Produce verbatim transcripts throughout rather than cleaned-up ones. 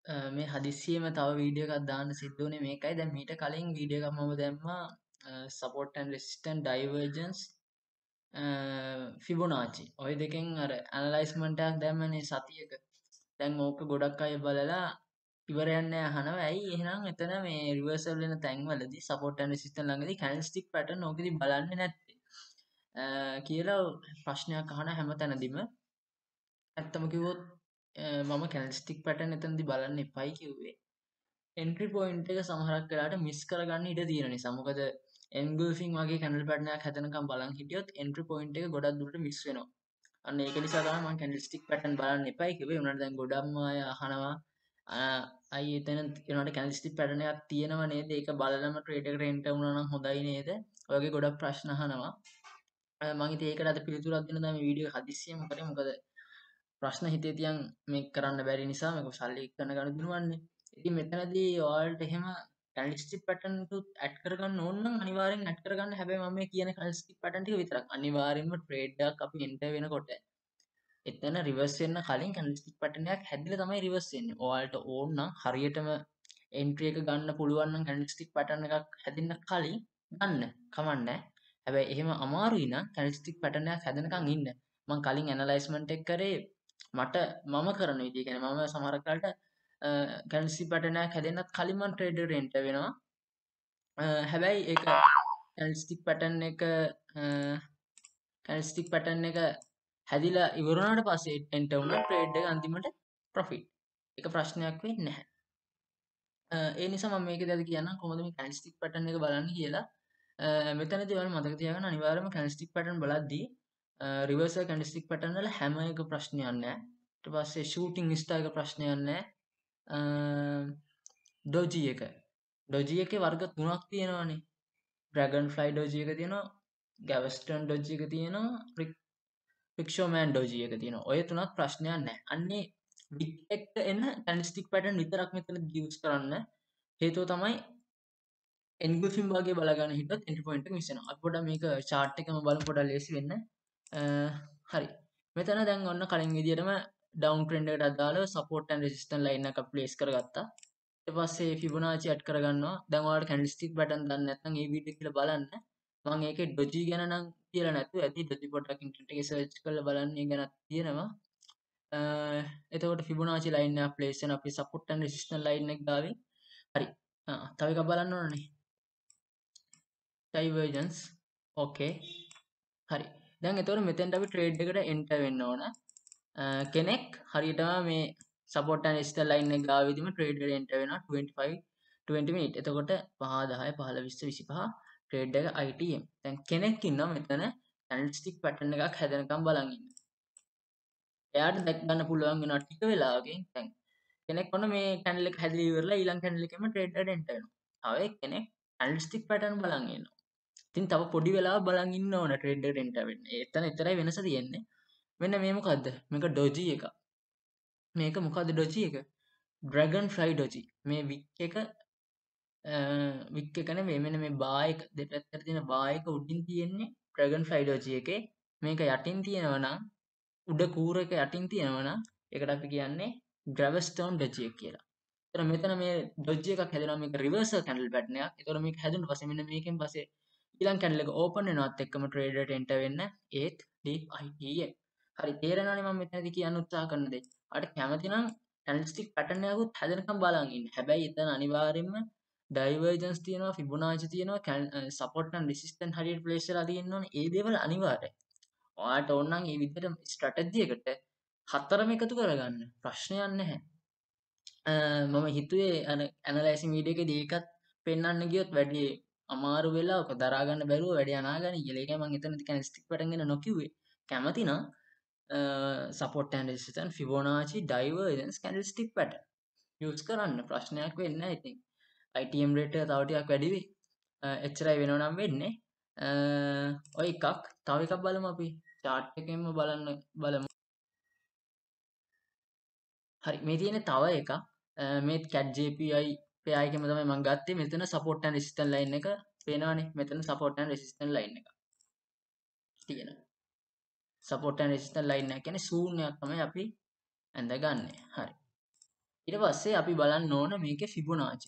අ, මේ හදිස්සියෙම තව වීඩියෝ එකක් දාන්න සිද්ධ වුණේ මේකයි. දැන් මීට කලින් වීඩියෝ එකක් මම දැම්මා support and resistance divergence ෆිබොනාචි. ඔය දෙකෙන් අර ඇනලයිස්මන්ට් එකක් දැම්මනේ සතියක. දැන් ඕක ගොඩක් අය බලලා ඉවරයක් නැහැ අහනවා. ඇයි එහෙනම් එතන මේ රිවර්සල් වෙන තැන්වලදී support and resistance ළඟදී candlestick pattern ඕකෙදි බලන්නේ නැත්තේ කියලා ප්‍රශ්නයක් අහන හැම තැනදීම ඇත්තම කිව්වොත් මම candlestick pattern එතනදී බලන්න එපයි කිව්වේ. entry point එක සමහරක් වෙලාවට මිස් කරගන්න ඉඩ තියෙන නිසා. මොකද engulfing වගේ candle pattern එකක් හැදෙනකම් බලන් හිටියොත් entry point එක ගොඩක් දුරට මිස් වෙනවා. අන්න ඒක නිසා තමයි මම candlestick pattern බලන්න එපයි කිව්වේ. උනාට දැන් ගොඩක්ම අය අහනවා අයි එතන ඒනට candlestick pattern එකක් තියෙනව නේද? ඒක බලලම trade එකට enter වුණා නම් හොඳයි නේද? ඔය වගේ ගොඩක් ප්‍රශ්න අහනවා. මම ඉතින් ඒකට අද පිළිතුරක් දෙන්න තමයි මේ වීඩියෝ හදිස්සියෙම කරේ. මොකද ප්‍රශ්න හිතේ තියන් මේක කරන්න බැරි නිසා මේක සල්ලි කරන ගන්න දිනුවන්නේ. ඉතින් මෙතනදී ඔයාලට එහෙම candlestick pattern තුත් ඇඩ් කරගන්න ඕන නම් අනිවාර්යෙන් ඇඩ් කරගන්න. හැබැයි මම මේ කියන candlestick pattern ටික විතරක්. අනිවාර්යෙන්ම trade එකක් අපි enter වෙනකොට එතන reverse වෙන්න කලින් candlestick pattern එකක් හැදිලා තමයි reverse වෙන්නේ. ඔයාලට ඕන නම් හරියටම entry එක ගන්න පුළුවන් නම් candlestick pattern එකක් හැදෙන්න කලින් ගන්න. කමන්නේ. හැබැයි එහෙම අමාරුයි නම් candlestick pattern එකක් හැදෙනකන් ඉන්න. මම කලින් ඇනලයිස්මන්ට් එක කරේ මට මම කරන විදිය කියන්නේ මම සමහර කාලට candlestick pattern එකක් හැදෙන්නත් කලින් මම trade එකට enter වෙනවා. හැබැයි ඒක candlestick pattern එක candlestick pattern එක හැදිලා ඉවර වුණාට පස්සේ enter වුණා trade එක අන්තිමට profit. ඒක ප්‍රශ්නයක් වෙන්නේ නැහැ. ඒ නිසා මම මේකදී අද කියන්නම් කොහොමද මේ candlestick pattern එක බලන්න කියලා. මෙතනදී ඔයාලා මතක තියාගන්න අනිවාර්යයෙන්ම candlestick pattern බලද්දී reversal candlestick pattern වල හැම එක ප්‍රශ්නයක් නැහැ. ඊට පස්සේ shooting star එක ප්‍රශ්නයක් නැහැ. doji එක. doji එකේ වර්ග තුනක් තියෙනවානේ. dragonfly doji එක තියෙනවා, galveston doji එක තියෙනවා, Pixelman doji එක තියෙනවා. ඔය තුනක් ප්‍රශ්නයක් නැහැ. අන්නේ wick එක්ක එන candlestick pattern විතරක් මෙතන use කරන්න. හේතුව තමයි engulfing වගේ බලගන්න හිටියොත් entry point එක මිස් වෙනවා. අපි පොඩ්ඩක් මේක chart එකම බලමු පොඩ්ඩක් ලේසි වෙන්න. හරි. මෙතන දැන් ඔන්න කලින් විදියටම down trend එකට අදාළව support and resistance line එකක් place කරගත්තා. ඊට පස්සේ Fibonacci add කරගන්නවා. දැන් ඔයාලට candlestick pattern දන්නේ නැත්නම් මේ වීඩියෝ කියලා බලන්න. මම ඒකේ doji ගැන නම් කියලා නැතුව ඇති doji පොඩ්ඩක් ඉන්ටර්නෙට් එකේ search කරලා බලන්න ඒ ගැනත් තියෙනවා. එතකොට Fibonacci line එක place වෙන අපි support and resistance line එක ගාවින්. හරි. තව එකක් බලන්න ඕනනේ. divergence. okay. හරි. දැන් එතකොට මෙතෙන්ට අපි trade එකට enter වෙන්න ඕන. කෙනෙක් හරියටම මේ support and resistance line එක ගාවිදිම trade එකට enter වෙනවා twenty-five twenty minute. එතකොට five ten fifteen twenty twenty-five trade එක I T M. දැන් කෙනෙක් ඉන්නවා මෙතන candlestick pattern එකක් හැදෙනකම් බලන් ඉන්න. එයාට දැක් ගන්න පුළුවන් වෙනවා ටික වෙලාවකින්. දැන් කෙනෙක් ඔන්න මේ candle එක හැදලා ඉවරලා ඊළඟ candle එකෙම trade එකට enter වෙනවා. තව කෙනෙක් candlestick pattern බලන් ඉන්නවා. ඉතින් තව පොඩි වෙලාවක් බලන් ඉන්න ඕන trade එකට enter වෙන්න. එතන එතරම් වෙනස තියෙන්නේ. මෙන්න මේ මොකද්ද? මේක doji එක. මේක මොකද්ද doji එක? dragonfly doji. මේ wick එක වික් එක නෙමෙයි මෙන්න මේ බා එක දෙපැත්තට තියෙන බා එක උඩින් තියෙන්නේ dragonfly doji එකේ. මේක යටින් තියෙනවා නම් උඩ කූර එක යටින් තියෙනවා නම් ඒකට අපි කියන්නේ gravestone doji එක කියලා. ඒතර මෙතන මේ doji එකක් හැදෙනවා මේක reversal candle pattern එකක්. ඒතර මේක හැදුණා පස්සේ මෙන්න මේකෙන් පස්සේ ඊළඟ candle එක open වෙනවත් එක්කම trade එකට enter වෙන්න ඒත් D I T M. හරි තේරෙනවනේ මම මෙතනදී කියන්න උත්සාහ කරන දේ. අර කැමති නම් candlestick pattern එකකුත් හැදෙනකම් බලන් ඉන්න. හැබැයි එතන අනිවාර්යයෙන්ම divergence තියෙනවා Fibonacci තියෙනවා support and resistance හරියට place වෙලා තියෙන්න ඕනේ. ඒ දේවල් අනිවාර්යයි. ඔයාලට ඕන නම් මේ විදිහට strategy එකට හතරම එකතු කරගන්න. ප්‍රශ්නයක් නැහැ. මම හිතුවේ අර ඇනලයිසින් වීඩියෝ එකේදී ඒකත් පෙන්වන්න ගියොත් වැඩි අමාරු වෙලා ඔක දරා ගන්න බැරුව වැඩි අනාගනි කියලා. ඒකයි මම එතනදී candlestick pattern ගැන නොකියුවේ. කැමති නම් support and resistance Fibonacci divergence candlestick pattern use කරන්න ප්‍රශ්නයක් වෙන්නේ නැහැ ඉතින්. I T M rate එක තව ටිකක් වැඩි වෙයි. එච්චරයි වෙනව නම් වෙන්නේ. ඔය එකක් තව එකක් බලමු අපි chart එකෙන්ම බලන්න බලමු. හරි මේ තියෙන තව එකක් මේ cat J P I pair එකෙම තමයි මම ගත්තේ. මෙතන support and resistance line එක පේනවනේ. මෙතන support and resistance line එක තියෙනවා. support and resistance line එක කියන්නේ ශූන්‍යයක් තමයි අපි ඇඳගන්නේ. හරි. ඊට පස්සේ අපි බලන්න ඕන මේකේ ෆිබොනාචි.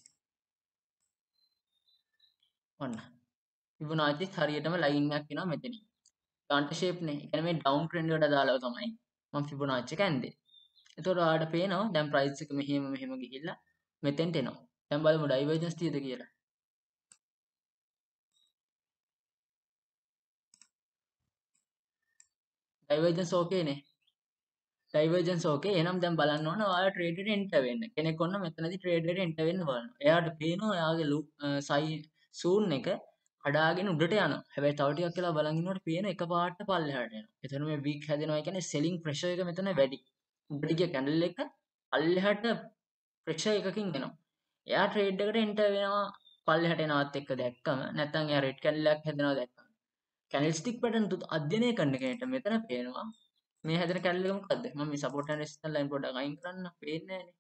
ඔන්න. ෆිබොනාචිත් හරියටම ලයින් එකක් එනවා මෙතනින්. ගාන්ට ෂේප් නේ. ඒ කියන්නේ මේ ඩවුන් ට්‍රෙන්ඩ් එකට දාලා තමයි මම ෆිබොනාචි එක ඇන්දේ. එතකොට ඔයාලට පේනවා දැන් ප්‍රයිස් එක මෙහෙම මෙහෙම ගිහිල්ලා මෙතෙන්ට එනවා. දැන් බලමු ඩයිවර්ජන්ස් තියද කියලා. ඩයිවර්ජන්ස් ඕකේනේ. Divergence okay. එහෙනම් දැන් බලන්න ඕන ඔයාලා ට්‍රේඩ් එකට එන්ටර් වෙන්න. කෙනෙක් ඔන්න මෙතනදී ට්‍රේඩ් එකට එන්ටර් වෙන්න බලනවා. එයාට පේනවා එයාගේ ලුක් සයි සූන් එක කඩාගෙන උඩට යනවා. හැබැයි තව ටිකක් වෙලා බලන් ඉන්නකොට පේන එකපාරට පල්ලෙහාට යනවා. එතන මේ වීක් හැදෙනවා කියන්නේ සෙලින් ප්‍රෙෂර් එක මෙතන වැඩි. උඩට ගිය කැන්ඩල් එක පල්ලෙහාට ප්‍රෙෂර් එකකින් එනවා. එයා ට්‍රේඩ් එකට එන්ටර් වෙනවා පල්ලෙහාට එනවත් එක්ක දැක්කම නැත්නම් එයා රෙඩ් කැන්ඩල් එකක් හැදෙනවා දැක්කම. කැන්ඩල්ස්ටික් පැටර්න් අධ්‍යයනය කරන කෙනෙක්ට මෙතන පේනවා මේ හැදෙන කැන්ඩල් එක මොකද්ද? මම මේ සපෝට් ඇන්ඩ් රෙසිස්ටන්ස් ලයින් පොඩ්ඩක් අයින් කරන්න. පේන්නේ නැහනේ.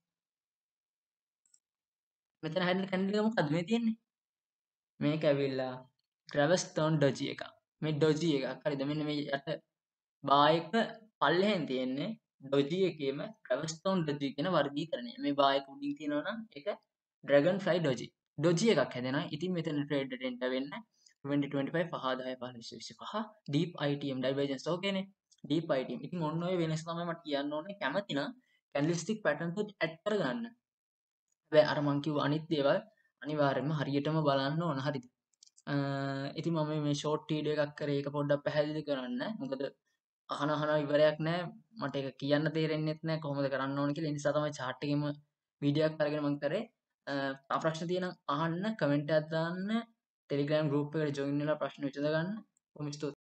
මෙතන හැදෙන කැන්ඩල් එක මොකද්ද මේ තියෙන්නේ? මේක ඇවිල්ලා ග්‍රැවස්ටෝන් ඩොජි එකක්. මේ ඩොජි එකක්. හරිද? මෙන්න මේ යට බා එක පල්ලෙහෙන් තියෙන්නේ ඩොජි එකේම ග්‍රැවස්ටෝන් ඩොජි කියන වර්ගීකරණය. මේ බා එක උඩින් තියෙනවා නම් ඒක ඩ්‍රැගන් ෆ්ලයි ඩොජි. ඩොජි එකක් හැදෙනවා. ඉතින් මෙතන ට්‍රේඩ් එකට එන්ටර් වෙන්න twenty twenty-five පහ දහ පහළොස් විසිපහ deep I T M divergence ඕකේනේ. Deep I T M. ඉතින් ඔන්න ඔය වෙනස තමයි මට කියන්න ඕනේ. කැමති නම් කැන්ඩල්ස්ටික් පැටර්න්ස් උත් ඇඩ් කරගන්න. හැබැයි අර මං කිව්ව අනිත් දේවල් අනිවාර්යයෙන්ම හරියටම බලන්න ඕන. හරිද? ඉතින් මම මේ ෂෝට් වීඩියෝ එකක් කරේ ඒක පොඩ්ඩක් පැහැදිලි කරන්න. මොකද අහන අහන ඉවරයක් නැහැ. මට ඒක කියන්න තේරෙන්නෙත් නැහැ කොහොමද කරන්න ඕන කියලා. ඒ නිසා තමයි chart එකෙම වීඩියෝ එකක් අරගෙන මම කරේ. තව ප්‍රශ්න තියෙනම් අහන්න, කමෙන්ට් එකක් දාන්න, Telegram group එකට join වෙලා ප්‍රශ්න විසඳ ගන්න. කොහොම